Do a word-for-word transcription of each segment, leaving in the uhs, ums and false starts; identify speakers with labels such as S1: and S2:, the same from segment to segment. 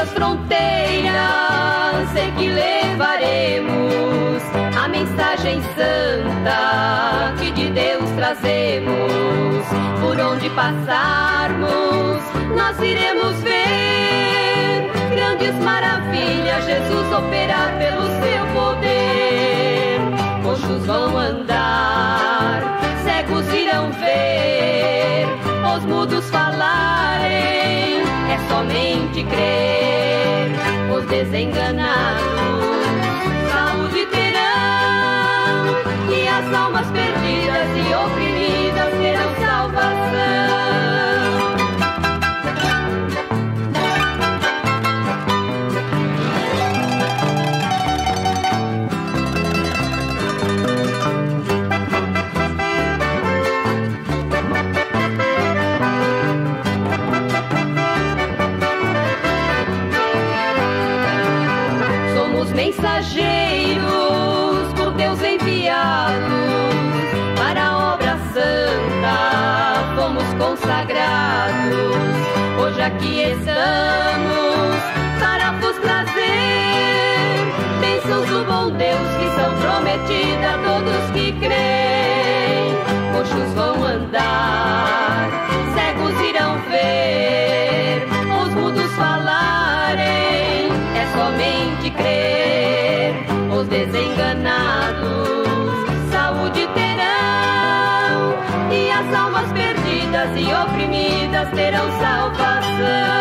S1: muitas fronteiras, sei que levaremos a mensagem santa que de Deus trazemos. Por onde passarmos, nós iremos ver grandes maravilhas, Jesus operar pelo seu poder. Coxos vão andar, cegos irão ver, os mudos falarem, é somente crer. Os desenganados saúde terão, e as almas perdidas e oprimidas terão salvação. Mensageiros por Deus enviados para a obra santa, fomos consagrados. Hoje aqui estamos para vos trazer bênçãos do bom Deus que são prometidas a todos que creem. Coxos vão andar, cegos irão ver, os mudos falarem, é somente crer. Os desenganados saúde terão, e as almas perdidas e oprimidas terão salvação.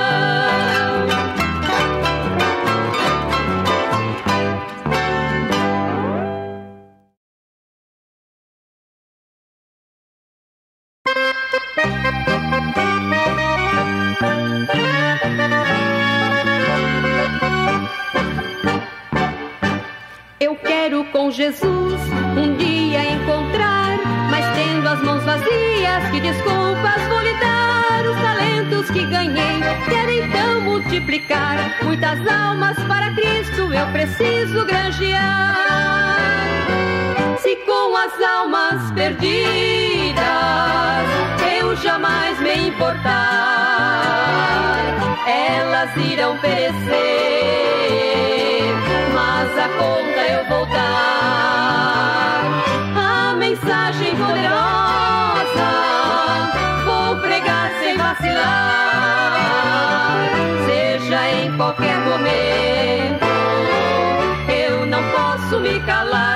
S1: Eu quero com Jesus um dia encontrar, mas tendo as mãos vazias, que desculpas vou lhe dar? Os talentos que ganhei, quero então multiplicar. Muitas almas para Cristo eu preciso granjear. Se com as almas perdidas eu jamais me importar, elas irão perecer, mas a conta eu vou dar. A mensagem poderosa vou pregar sem vacilar, seja em qualquer momento, eu não posso me calar.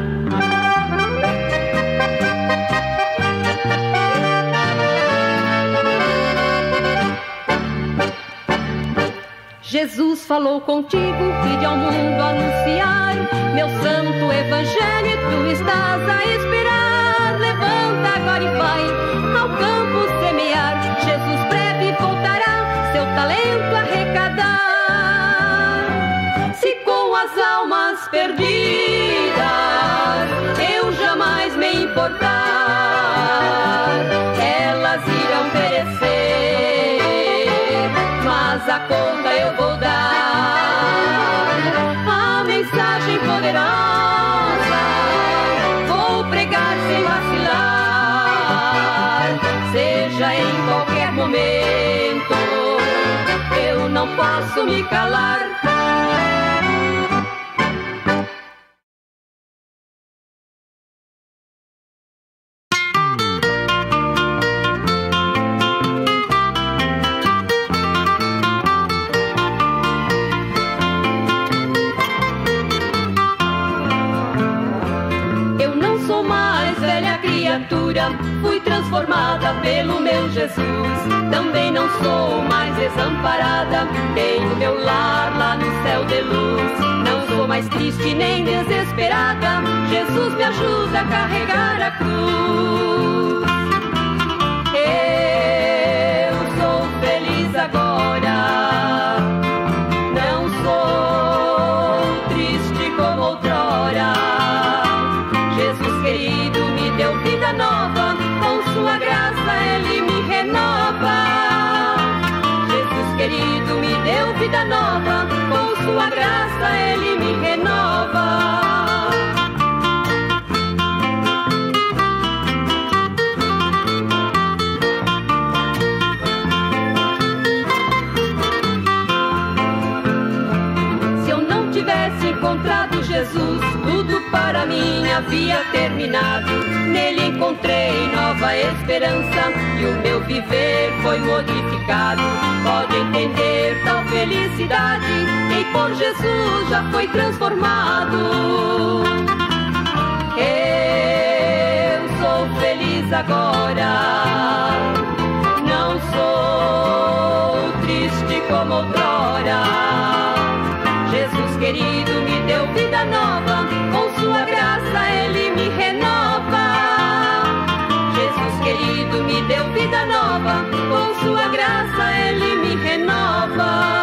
S1: Jesus falou contigo, ide ao mundo anunciar meu santo evangelho, tu estás a esperar. Levanta agora e vai ao campo semear, Jesus breve voltará, seu talento arrecadar. Se com as almas perdidas eu jamais me importar, elas irão perecer, mas a conta eu vou dar. A mensagem poderosa vou pregar sem vacilar, seja em qualquer momento, eu não posso me calar. Fui transformada pelo meu Jesus, também não sou mais desamparada, tenho meu lar lá no céu de luz. Não sou mais triste nem desesperada, Jesus me ajuda a carregar a cruz. Eu sou feliz agora, não sou triste como outrora. Jesus querido me deu vida nova, com sua graça ele me renova. Jesus querido me deu vida nova, com sua graça ele me renova. havia terminado. Nele encontrei nova esperança e o meu viver foi modificado. Pode entender tal felicidade, quem por Jesus já foi transformado. Eu sou feliz agora, não sou triste como outrora. Jesus querido me deu vida nova, com sua graça ele me renova. Jesus querido me deu vida nova, com sua graça ele me renova.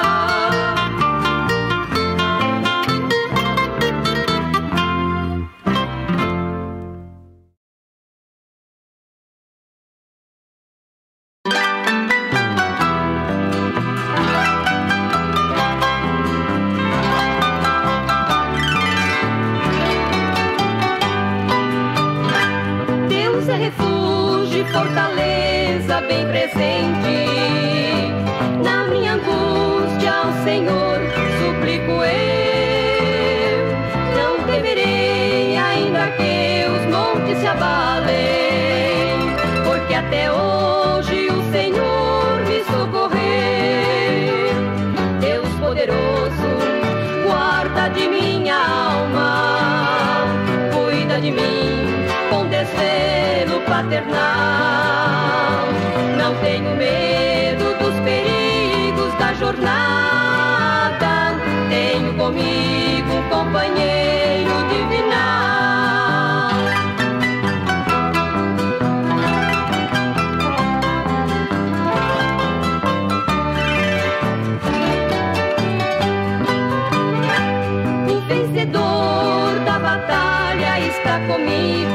S1: Fortaleza bem presente, na minha angústia ao Senhor suplico eu. Não temerei ainda que os montes se abalem, porque até hoje o Senhor me socorreu. Deus poderoso, guarda de minha alma, cuida de mim com desvelo paternal. Não tenho medo dos perigos da jornada, tenho comigo um companheiro divinal. O vencedor da batalha está comigo,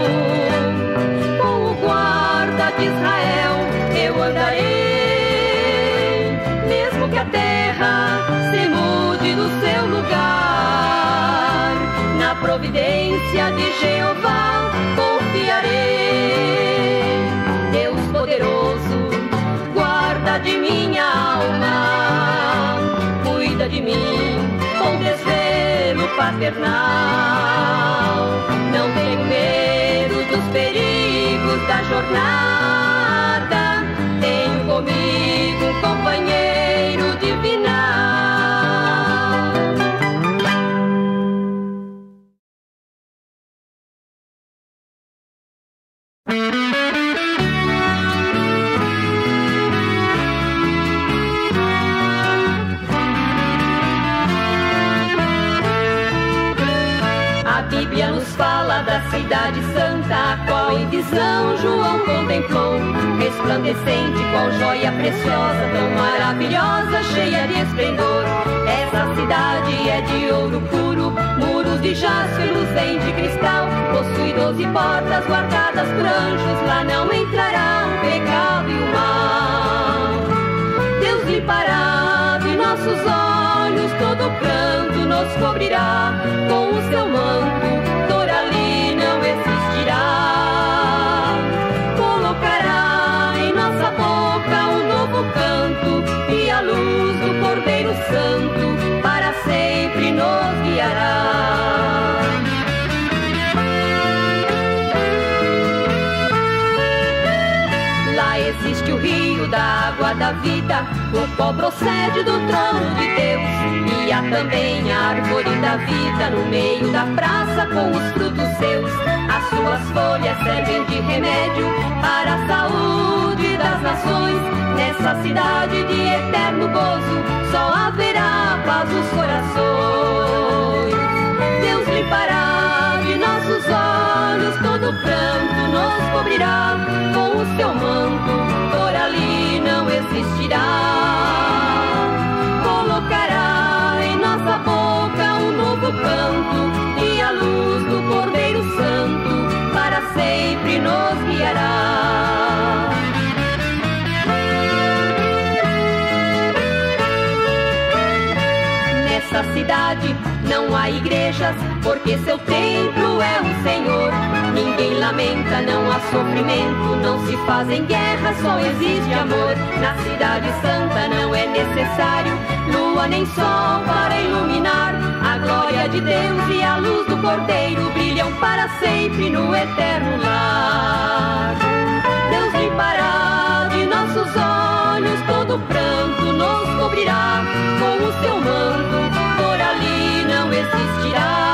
S1: de Israel eu andarei, mesmo que a terra se mude do seu lugar, na providência de Jeová confiarei. Deus poderoso, guarda de minha alma, cuida de mim com desvelo paternal. Não tenho medo dos perigos da jornada, tenho comigo um companheiro divinal. A Bíblia nos fala da cidade santa, a qual em visão João contemplou, resplandecente qual joia preciosa, tão maravilhosa, cheia de esplendor. Essa cidade é de ouro puro, muros de jaspe, luzem de cristal, possui doze portas guardadas por anjos, lá não entrará o pecado e o mal. Deus limpará de nossos olhos todo pranto, nos cobrirá com o seu manto, dor ali não existirá. Colocará em nossa boca um novo canto, e a luz do Cordeiro Santo para sempre nos guiará. Lá existe o rio da água da vida, o qual procede do trono de Deus. E há também a árvore da vida no meio da praça com os frutos seus. As suas folhas servem de remédio para a saúde das nações. Nessa cidade de eterno gozo só haverá paz nos corações. Deus limpará de nossos olhos todo pranto, nos cobrirá com o seu manto, dor ali não existirá. Colocará em nossa boca um novo canto, e a luz do Cordeiro Santo para sempre nos guiará. Nessa cidade não há igrejas, porque seu templo é o Senhor. Ninguém lamenta, não há sofrimento, não se fazem guerra, só existe amor. Na cidade santa não é necessário lua nem sol para iluminar. A glória de Deus e a luz do Cordeiro brilham para sempre no eterno lar. Deus limpará de nossos olhos todo pranto, nos cobrirá com o seu manto, por ali não existirá.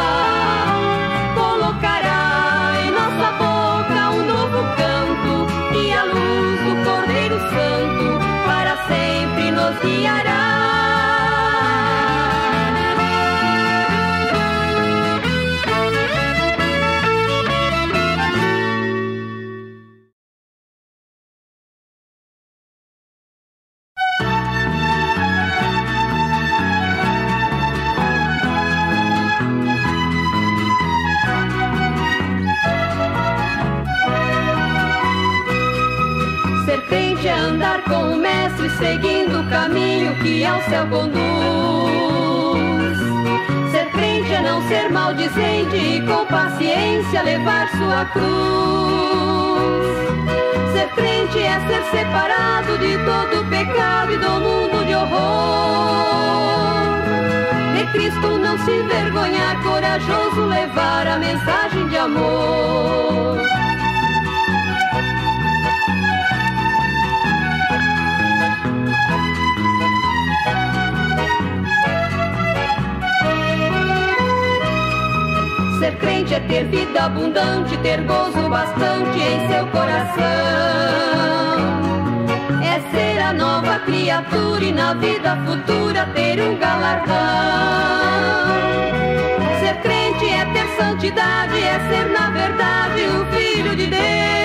S1: Colocará em nossa boca um novo canto, e a luz do Cordeiro Santo para sempre nos guiará. É andar com o Mestre, seguindo o caminho que ao céu conduz. Ser crente é não ser maldizente e com paciência levar sua cruz. Ser crente é ser separado de todo pecado e do mundo de horror. De Cristo não se envergonhar, corajoso levar a mensagem de amor. Ser crente é ter vida abundante, ter gozo bastante em seu coração. É ser a nova criatura e na vida futura ter um galardão. Ser crente é ter santidade, é ser na verdade o Filho de Deus.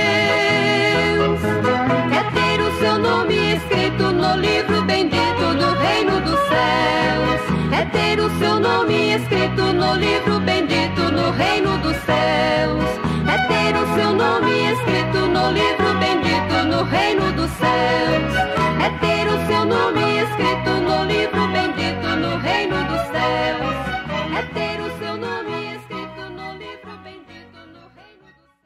S1: É ter o seu nome escrito no livro bendito do reino dos céus. É ter o seu nome escrito no livro bendito no reino dos céus. É ter o seu nome escrito no livro bendito no reino dos céus. É ter o seu nome escrito no livro bendito no reino dos céus. É ter o seu nome escrito no livro bendito no reino dos céus.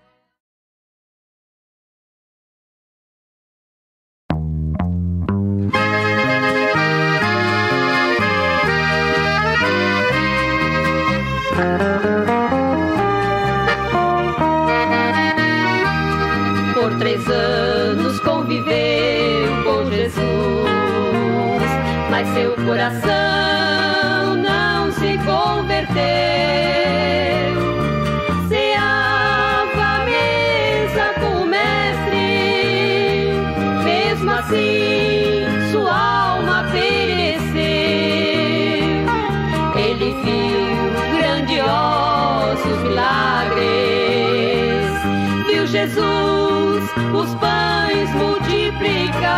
S1: Por três anos conviveu com Jesus, mas seu coração não se converteu. Ceava a mesa com o Mestre, mesmo assim sua alma pereceu. Ele viu grandiosos milagres, viu Jesus os pães multiplicar,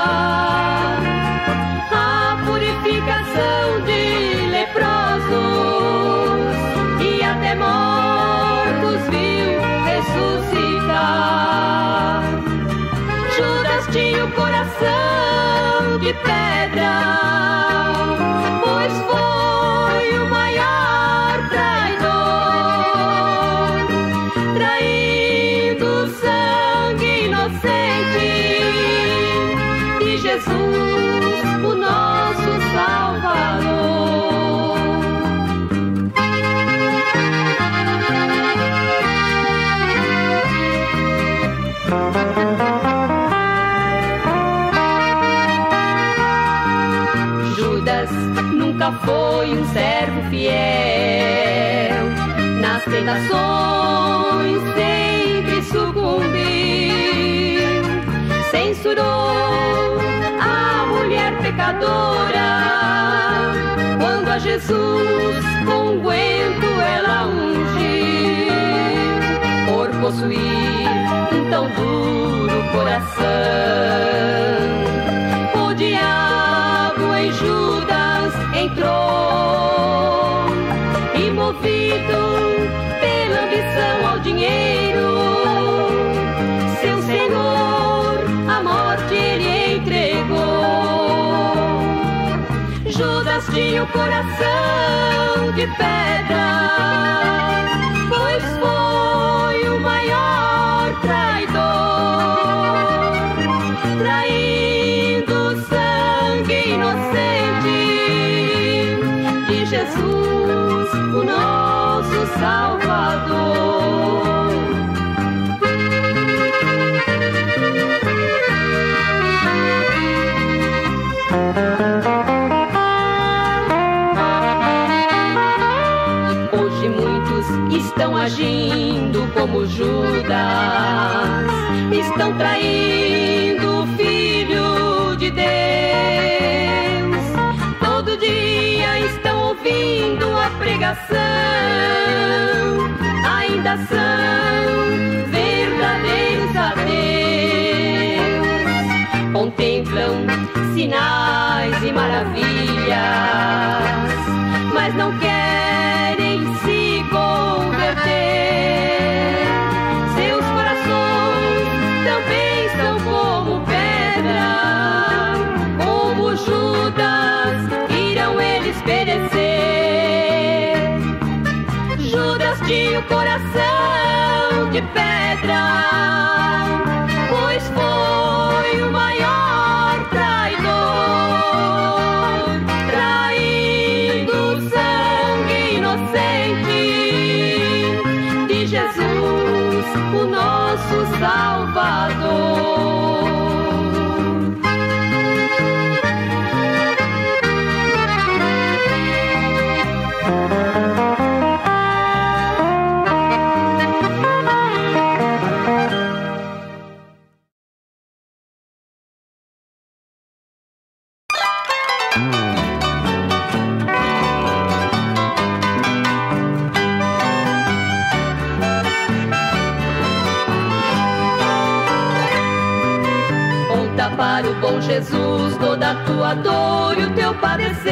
S1: a purificação de leprosos e até mortos viu ressuscitar. Judas tinha o coração de pedra, pois foi o maior traidor, traindo o sangue inocente de Jesus, o nosso Salvador. Judas nunca foi um servo fiel, nas tentações sempre sucumbiu. Censurou a mulher pecadora, quando a Jesus com unguento ela ungiu. Por possuir um tão duro coração, o diabo em Judas entrou, e movido pela ambição ao dinheiro, seu Senhor a morte ele entregou. Judas tinha o coração de pedra, pois Salvador. Hoje muitos estão agindo como Judas, estão traindo o Filho de Deus. Todo dia estão ouvindo a pregação, ainda são verdadeiros ateus. Contemplam sinais e maravilhas, mas não querem se converter. Seus corações também são como pedra, como Judas irão eles perecer. Judas tinha o coração de pedra, pois foi o maior traidor, traindo o sangue inocente de Jesus, o nosso Salvador. Para o bom Jesus toda a tua dor e o teu padecer,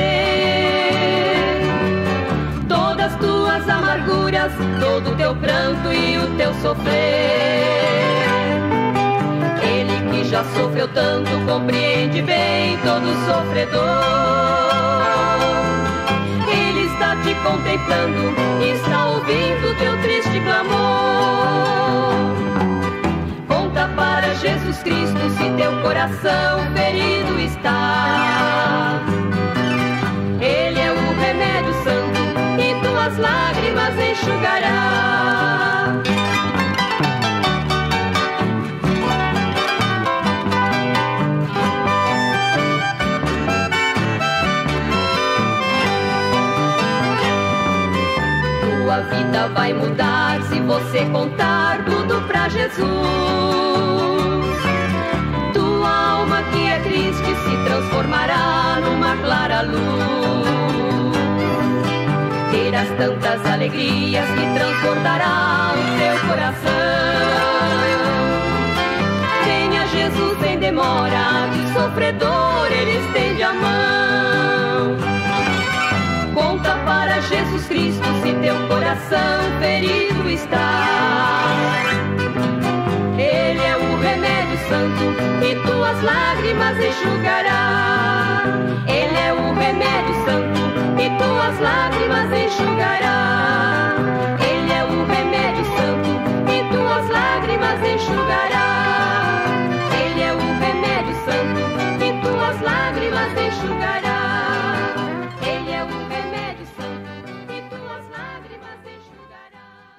S1: todas as tuas amarguras, todo o teu pranto e o teu sofrer. Ele que já sofreu tanto compreende bem todo sofredor. Ele está te contemplando, está ouvindo teu triste clamor. Conta para Jesus Cristo se teu coração ferido está. Ele é o remédio santo e tuas lágrimas enxugará. Tua vida vai mudar se você contar tudo pra Jesus. Que é triste se transformará numa clara luz. Terás tantas alegrias que transbordará o teu coração. Venha Jesus sem demora, que o sofredor ele estende a mão. Conta para Jesus Cristo se teu coração ferido está. Ele é o remédio santo e tuas lágrimas enxugará. Ele é o remédio santo e tuas lágrimas enxugará. Ele é o remédio santo e tuas lágrimas enxugará. Ele é o remédio santo e tuas lágrimas enxugará. Ele é o remédio santo e tuas lágrimas enxugará.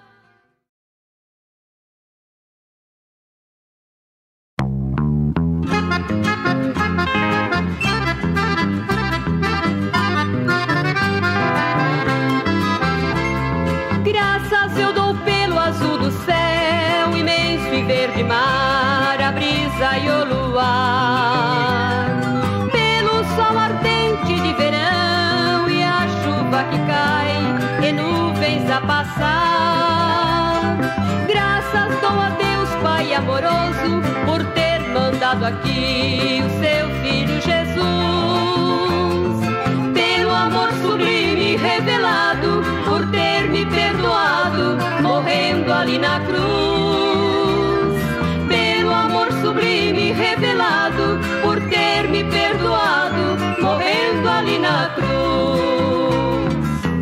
S1: Graças eu dou pelo azul do céu, imenso e verde mar, a brisa e o luar, pelo sol ardente de verão e a chuva que cai e nuvens a passar. Graças dou a Deus Pai amoroso por ter mandado aqui o seu Filho Jesus, pelo amor sublime revelado, por ter me perdoado, morrendo ali na cruz. Pelo amor sublime revelado, por ter me perdoado, morrendo ali na cruz.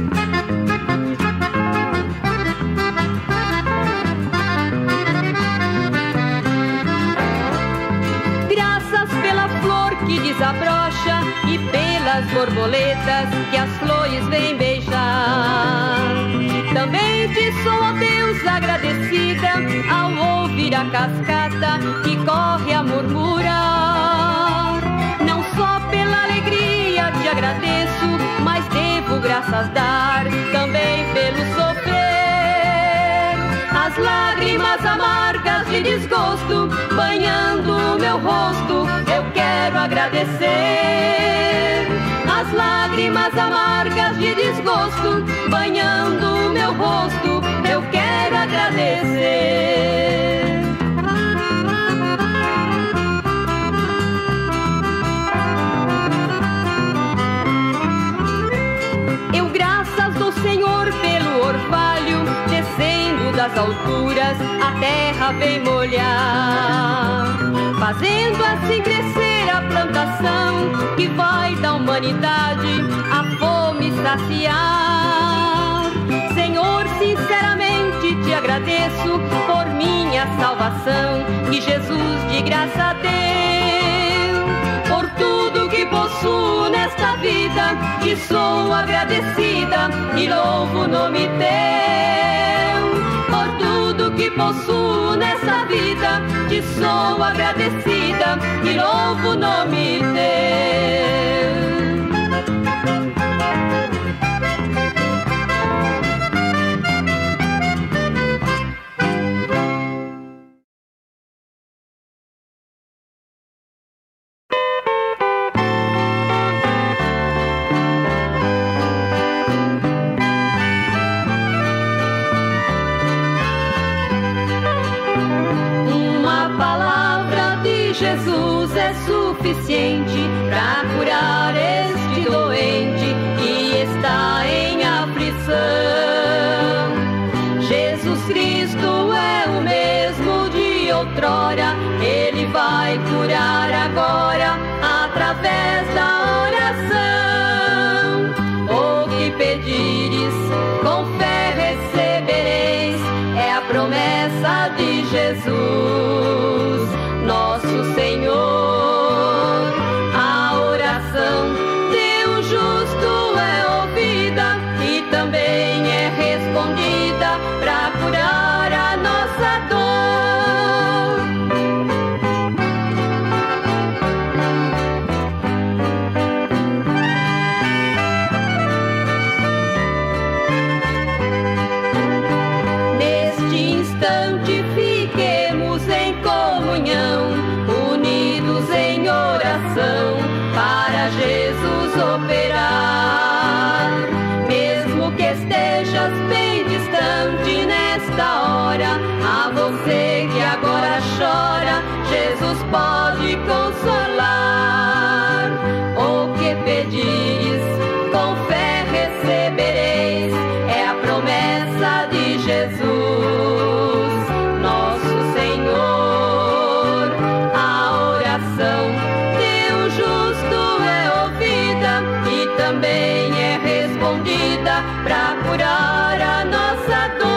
S1: Graças pela flor que desabrocha e pelas borboletas que as flores vêm beijar. Também te e sou a Deus agradecida ao ouvir a cascata que corre a murmurar. Não só pela alegria te agradeço, mas devo graças dar também pelo sofrer. As lágrimas amargas de desgosto banhando o meu rosto, eu quero agradecer. As lágrimas amargas de desgosto banhando o meu rosto, eu quero agradecer. Eu graças dou, Senhor, pelo orvalho, descendo das alturas, a terra vem molhar, fazendo assim crescer a plantação que vai da humanidade a fome saciar. Senhor, sinceramente te agradeço por minha salvação, que Jesus de graça deu. Por tudo que possuo nesta vida, te sou agradecida e louvo o nome teu. Por tudo que possuo nessa vida, te sou agradecida e louvo o nome teu. Jesus é suficiente para curar este doente que está em aflição. Jesus Cristo é o mesmo de outrora, Ele vai curar agora através da oração. O que pedires, com fé recebereis, é a promessa de Jesus, nosso Senhor. A oração de um justo é ouvida e também é respondida para curar a nossa dor. Neste instante fiquemos em comunhão, unidos em oração, para Jesus operar. Mesmo que estejas bem distante nesta hora, a você que agora chora, Jesus pode consolar. O que pedires, com fé recebereis, é a promessa de Jesus, nosso Senhor. A oração de um justo é ouvida e também é respondida para curar a nossa dor.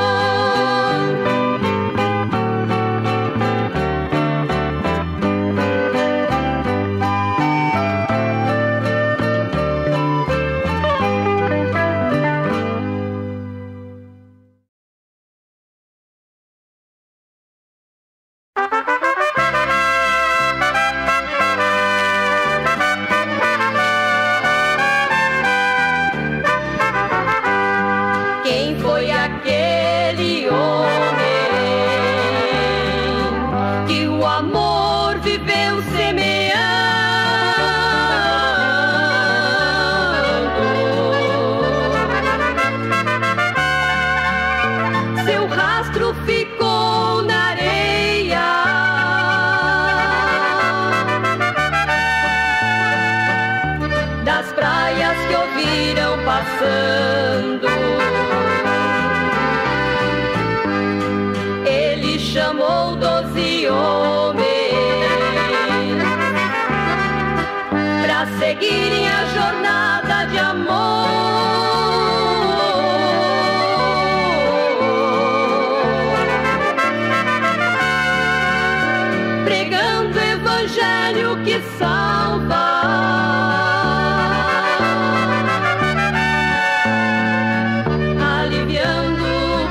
S1: Quem foi aquele homem que o amor viveu semeando? Seu rastro ficou na areia, das praias que ouviram passando. Ele chamou doze homens para seguirem a jornada de amor, pregando o evangelho que salva, aliviando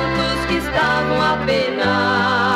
S1: tantos que estavam a penar.